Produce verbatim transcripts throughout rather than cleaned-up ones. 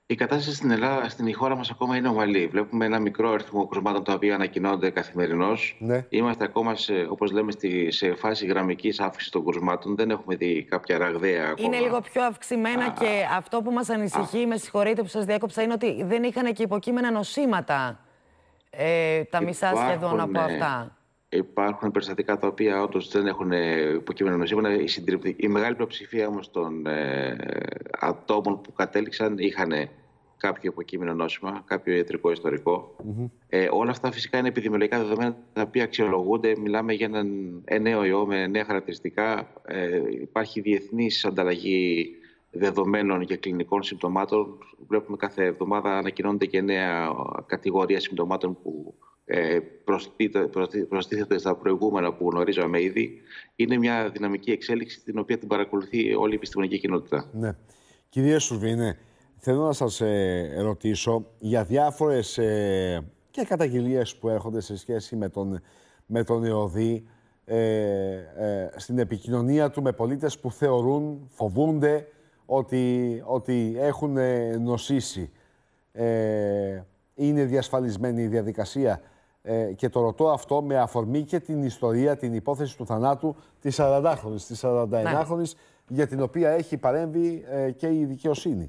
Η κατάσταση στην Ελλάδα, στην χώρα μας ακόμα είναι ομαλή. Βλέπουμε ένα μικρό αριθμό κρουσμάτων τα οποία ανακοινώνονται καθημερινώς. Ναι. Είμαστε ακόμα, σε, όπως λέμε, στη, σε φάση γραμμικής αύξησης των κρουσμάτων. Δεν έχουμε δει κάποια ραγδαία ακόμα. Είναι λίγο πιο αυξημένα Α... και αυτό που μας ανησυχεί, Α... με συγχωρείτε που σας διάκοψα, είναι ότι δεν είχαν και υποκείμενα νοσήματα ε, τα μισά Υπάρχουν, σχεδόν από αυτά. Υπάρχουν περιστατικά τα οποία όντως δεν έχουν υποκείμενα νοσήματα. Η, η μεγάλη πλειοψηφία όμως των ε, ατόμων που κατέληξαν είχαν κάποιο υποκείμενο νόσημα, κάποιο ιατρικό ιστορικό. Mm-hmm. Ε, όλα αυτά φυσικά είναι επιδημιολογικά δεδομένα τα οποία αξιολογούνται. Μιλάμε για έναν νέο ιό με νέα χαρακτηριστικά. Ε, υπάρχει διεθνής ανταλλαγή δεδομένων και κλινικών συμπτωμάτων. Βλέπουμε κάθε εβδομάδα ανακοινώνονται και νέα κατηγορία συμπτωμάτων που ε, προστίθεται στα προηγούμενα που γνωρίζαμε ήδη. Είναι μια δυναμική εξέλιξη την οποία την παρακολουθεί όλη η επιστημονική κοινότητα. Ναι. Κυρία Σουρβίνε, θέλω να σας ε, ρωτήσω για διάφορες ε, και καταγγελίες που έρχονται σε σχέση με τον, με τον ΕΟΔΗ ε, ε, στην επικοινωνία του με πολίτες που θεωρούν, φοβούνται ότι, ότι έχουν νοσήσει. Ε, είναι διασφαλισμένη η διαδικασία ε, και το ρωτώ αυτό με αφορμή και την ιστορία, την υπόθεση του θανάτου της σαραντάχρονης, της σαρανταενάχρονης, ναι, για την οποία έχει παρέμβει ε, και η δικαιοσύνη.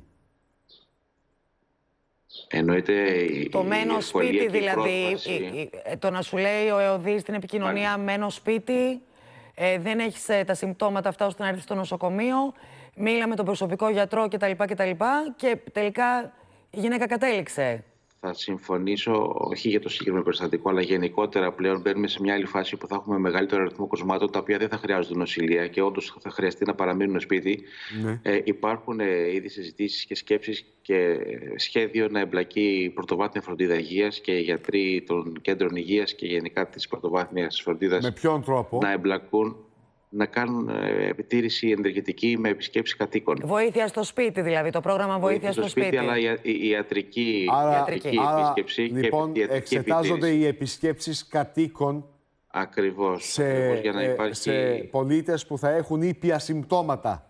Εννοείται το μένω σπίτι, δηλαδή, η, η, το να σου λέει ο ΕΟΔΗ στην επικοινωνία Πάλι. μένω σπίτι, ε, δεν έχεις ε, τα συμπτώματα αυτά ώστε να έρθεις στο νοσοκομείο, μίλα με τον προσωπικό γιατρό κτλ. κτλ. Και τελικά η γυναίκα κατέληξε. Θα συμφωνήσω, όχι για το συγκεκριμένο περιστατικό, αλλά γενικότερα πλέον μπαίνουμε σε μια άλλη φάση που θα έχουμε μεγαλύτερο αριθμό κρουσμάτων τα οποία δεν θα χρειάζονται νοσηλεία και όντως θα χρειαστεί να παραμείνουν σπίτι. Ναι. Ε, υπάρχουν ε, ήδη συζητήσεις και σκέψεις και σχέδιο να εμπλακεί η πρωτοβάθμια φροντίδα υγείας και οι γιατροί των κέντρων υγείας και γενικά της πρωτοβάθμιας φροντίδας. Με ποιον τρόπο? Να εμπλακούν, να κάνουν ε, επιτήρηση ενεργητική με επισκέψεις κατοίκων. Βοήθεια στο σπίτι, δηλαδή, το πρόγραμμα βοήθεια στο, στο σπίτι. σπίτι. Αλλά η, η ιατρική, άρα, ιατρική άρα, επίσκεψη λοιπόν, και ιατρική εξετάζονται επιτήρηση. Οι επισκέψεις κατοίκων Ακριβώς, σε, ακριβώς για να υπάρχει... σε πολίτες που θα έχουν ήπια συμπτώματα.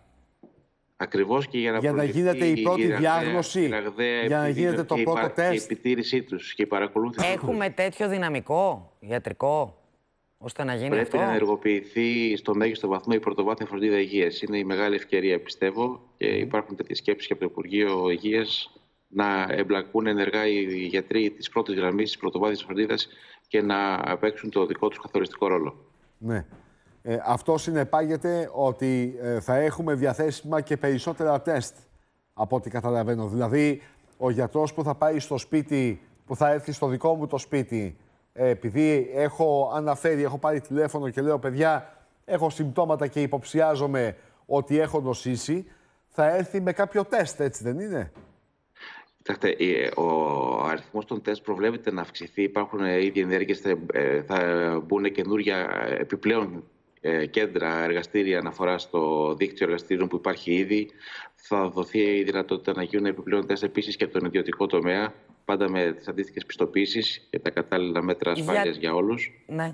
Ακριβώς και για να, για να γίνεται η πρώτη η ραγδαία, διάγνωση, η ραγδαία για να γίνεται το πρώτο η τεστ. Και η επιτήρησή τους και η παρακολούθηση. Έχουμε τέτοιο δυναμικό ιατρικό, ώστε να γίνει Πρέπει αυτό. να ενεργοποιηθεί στο μέγιστο βαθμό η πρωτοβάθμια φροντίδα υγείας. Είναι η μεγάλη ευκαιρία, πιστεύω, και mm. υπάρχουν τέτοιες σκέψεις και από το Υπουργείο Υγείας να εμπλακούν ενεργά οι γιατροί της πρώτης γραμμής της πρωτοβάθμιας φροντίδας και να παίξουν το δικό τους καθοριστικό ρόλο. Ναι. Ε, αυτό συνεπάγεται ότι ε, θα έχουμε διαθέσιμα και περισσότερα τεστ, από ό,τι καταλαβαίνω. Δηλαδή, ο γιατρός που θα πάει στο σπίτι, που θα έρθει στο δικό μου το σπίτι, ε, επειδή έχω αναφέρει, έχω πάρει τηλέφωνο και λέω, παιδιά, έχω συμπτώματα και υποψιάζομαι ότι έχω νοσήσει, θα έρθει με κάποιο τεστ, έτσι δεν είναι? Κοιτάξτε, ο αριθμός των τεστ προβλέπεται να αυξηθεί. Υπάρχουν ήδη ενέργειες, θα, θα μπουν καινούργια επιπλέον κέντρα, εργαστήρια αναφορά στο δίκτυο εργαστήριων που υπάρχει ήδη. Θα δοθεί η δυνατότητα να γίνουν επιπλέον τεστ επίσης και από τον ιδιωτικό τομέα, πάντα με τις αντίστοιχες πιστοποίησεις και τα κατάλληλα μέτρα ασφάλειας για, για όλους. Ναι.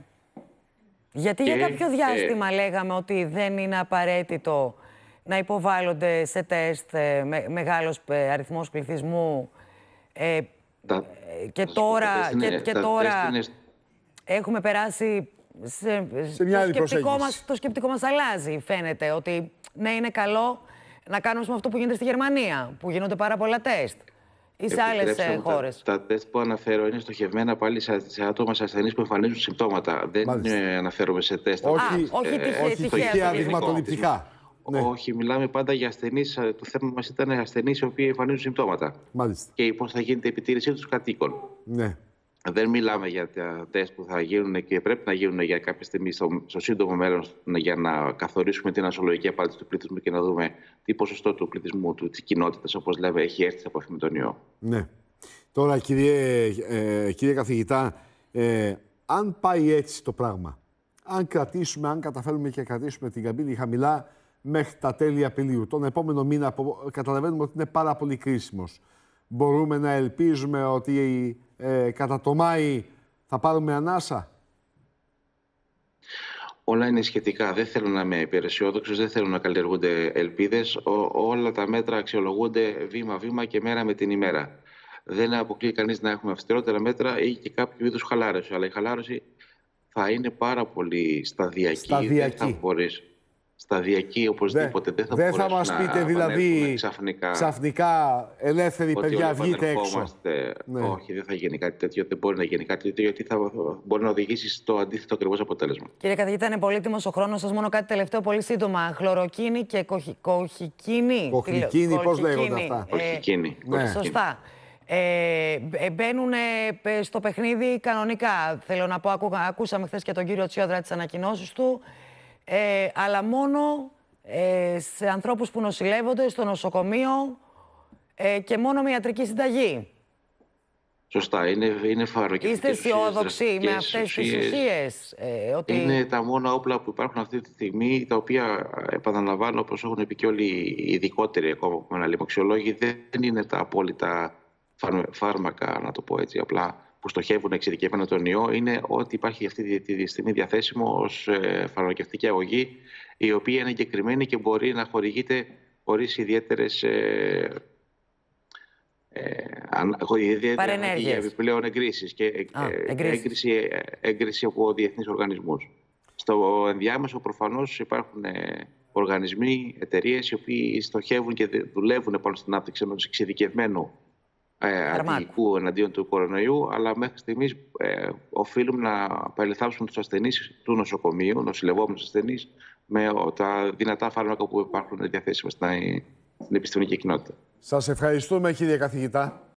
Γιατί και, για κάποιο διάστημα ε... λέγαμε ότι δεν είναι απαραίτητο να υποβάλλονται σε τεστ ε, με, μεγάλος ε, αριθμός πληθυσμού ε, τα, και τώρα, και, είναι, και τώρα είναι... έχουμε περάσει σε, σε μια το, σκεπτικό μας, το σκεπτικό μας αλλάζει, φαίνεται, ότι ναι, είναι καλό να κάνουμε αυτό που γίνεται στη Γερμανία, που γίνονται πάρα πολλά τεστ ή σε άλλες χώρες. Τα, τα τεστ που αναφέρω είναι στοχευμένα πάλι σε, σε άτομα, σε ασθενείς που εμφανίζουν συμπτώματα. Δεν ε, αναφέρομαι σε τεστ. Όχι, Α, όχι, ε, όχι τυχαία δειγματοληπτικά. Ναι. Όχι, μιλάμε πάντα για ασθενείς. Το θέμα μας ήταν ασθενείς οι οποίοι εμφανίζουν συμπτώματα. Μάλιστα. Και πώς θα γίνεται η επιτήρησή τους κατοίκων. Ναι. Δεν μιλάμε για τα τεστ που θα γίνουν και πρέπει να γίνουν για κάποια στιγμή στο, στο σύντομο μέλλον για να καθορίσουμε την ασολογική απάντηση του πληθυσμού και να δούμε τι ποσοστό του πληθυσμού, του, της κοινότητας, όπως λέμε, έχει έρθει σε επαφή με τον ιό. Ναι. Τώρα, κύριε, ε, κύριε καθηγητά, ε, αν πάει έτσι το πράγμα, αν κρατήσουμε, αν καταφέρουμε και κρατήσουμε την καμπύλη χαμηλά μέχρι τα τέλη Απριλίου, τον επόμενο μήνα καταλαβαίνουμε ότι είναι πάρα πολύ κρίσιμος. Μπορούμε να ελπίζουμε ότι ε, κατά το Μάη θα πάρουμε ανάσα? Όλα είναι σχετικά. Δεν θέλω να είμαι υπεραισιόδοξος, δεν θέλω να καλλιεργούνται ελπίδες. Όλα τα μέτρα αξιολογούνται βήμα-βήμα και μέρα με την ημέρα. Δεν αποκλείει κανείς να έχουμε αυστηρότερα μέτρα ή και κάποιο είδους χαλάρωση. Αλλά η χαλάρωση θα είναι πάρα πολύ σταδιακή. Σταδιακή. Δεν θα μπορείς. Σταδιακή οπωσδήποτε. Δε, δεν θα, δεν θα μας να πείτε δηλαδή ξαφνικά, ξαφνικά ελεύθερη παιδιά βγείτε έξω. Ναι. Όχι, δεν θα γίνει κάτι τέτοιο. Δεν μπορεί να γίνει κάτι τέτοιο, γιατί θα μπορεί να οδηγήσει στο αντίθετο ακριβώς αποτέλεσμα. Κύριε καθηγητά, είναι πολύτιμος ο χρόνος σας. Μόνο κάτι τελευταίο, πολύ σύντομα. Χλωροκίνη και κοχι, κοχικίνη. Κοχικίνη, πώς λέγονται αυτά. Ε, κοχικίνη. Ναι. Σωστά. Ε, μπαίνουν στο παιχνίδι κανονικά. Θέλω να πω, ακού, ακούσαμε χθες και τον κύριο Τσιόδρα τις ανακοινώσεις του. Ε, αλλά μόνο ε, σε ανθρώπους που νοσηλεύονται στο νοσοκομείο ε, και μόνο με ιατρική συνταγή. Σωστά, είναι, είναι φαρμακευτικές. Είστε αισιόδοξοι με αυτές τις ουσίες? Ε, ότι... Είναι τα μόνα όπλα που υπάρχουν αυτή τη στιγμή, τα οποία, επαναλαμβάνω, όπως έχουν πει και όλοι οι ειδικότεροι ακόμα από μένα λοιμοξιολόγοι, δεν είναι τα απόλυτα φάρμακα, να το πω έτσι απλά, που στοχεύουν εξειδικευμένα τον ιό. Είναι ότι υπάρχει αυτή τη στιγμή διαθέσιμο ως φαρμακευτική αγωγή, η οποία είναι εγκεκριμένη και μπορεί να χορηγείται χωρίς ιδιαίτερες ε, ε, επιπλέον εγκρίσεις και Α, έγκριση, έγκριση από διεθνείς οργανισμούς. Στο ενδιάμεσο προφανώς υπάρχουν οργανισμοί, εταιρείες, οι οποίοι στοχεύουν και δουλεύουν πάνω στην ανάπτυξη ενός εξειδικευμένου Ε, αντιλικού εναντίον του κορονοϊού, αλλά μέχρι στιγμής ε, οφείλουμε να παρελθάσουμε τους ασθενείς του νοσοκομείου, νοσηλευόμενους ασθενείς, με τα δυνατά φάρμακα που υπάρχουν διαθέσιμα στην, στην επιστημονική κοινότητα. Σας ευχαριστούμε, κύριε καθηγητά.